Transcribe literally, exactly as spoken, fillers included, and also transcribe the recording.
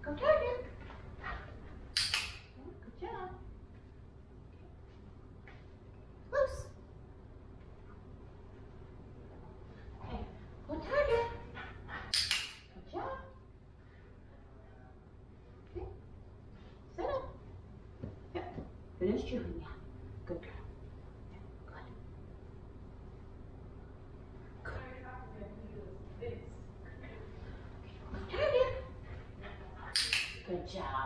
Go target. Good job. Loose. Okay. Go target. Good job. Okay. Sit up. Yep. Finish chewing now. Good girl. Good. Good. Target. Good job.